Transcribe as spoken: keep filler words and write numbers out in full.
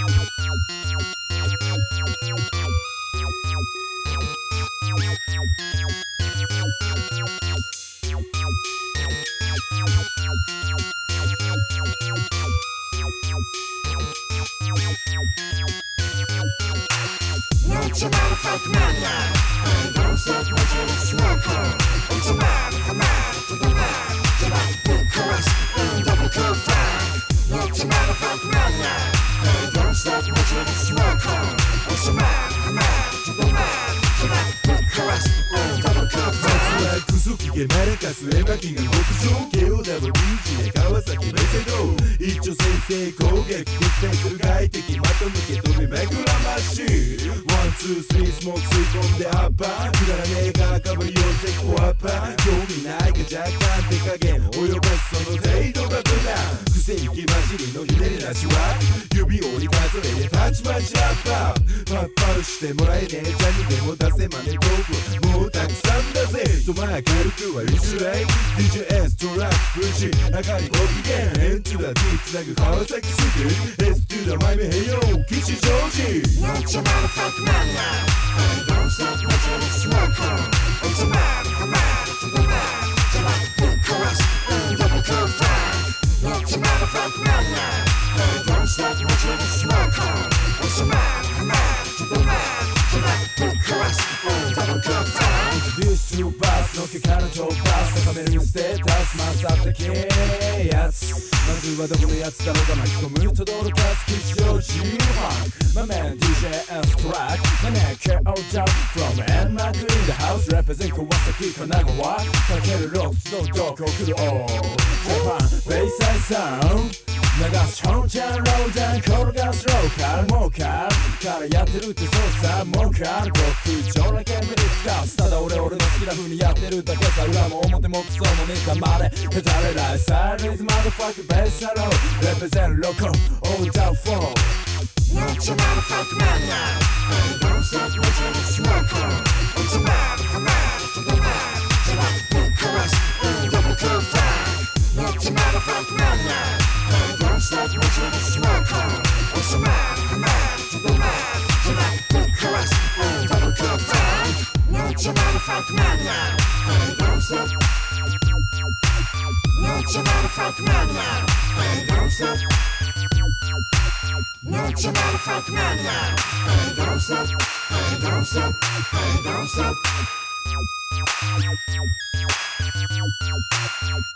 クソ機嫌マラカス絵巻が極上 ケーオーダブリュージー で川崎メセド一丁先生攻撃撃退する外敵まとめけ飛びめくらましワンツースリースモーク吸い込んでアッパーくだらねえがかぶり寄ってコアッパー興味ないが若干手加減及ばすその程度が無難癖にき混じりのひねりなしは指折り数えでたちまちアッパーパッパウしてもらえねえジャニでも出せマネトークもうたくさんだぜとまあ軽くは一例 ディージェー S トラックプチ上がりご機嫌エントゥダ D つなぐ川崎シティ S トゥダマイメヘヨ吉祥寺 Not your motherfucking man now. Hey, don't stop what you're smoking. It's a man, a man, to the man. To like the chorus, and double kill five. Not your motherfucking man now. Hey, don't stop what you're smoking. It's a man, a man, to the man. To like the chorus, and double kill five. This two bus のけから飛ばす高めるステータスマスアップ系やつまずはどこのやつだろうが巻き込むと驚かす吉祥寺ファン My man ディージェー S トラック My man ケーオー ダブ From enmaku in the house Represent 川崎神奈川かけるロックスのどこ来る All Japan ベイサイサウンド流すチョンちゃんローダン転がすローカルモーカルからやってるってそうさモーカル極上な煙に使うただ俺俺の好きな風にやってるだけさ裏も表もクソもね黙れへたれないサイリーズマドファックベースハローレペゼンロコオーダーフォー Not your motherfucking man now. Hey, don't stop what you're smoking. It's a man, a man, to the man. To like the chorus, and double kill five. Not your motherfucking man now. Hey, don't stop what you're smoking. It's a man, a man, to the man. To like the chorus, and double kill five. Not your motherfucking man now. Hey, don't stop. Not your motherfucking man now. Hey, don't stop. Not your motherfucking man now. Hey, don't stop. Hey, don't stop. Hey, don't stop.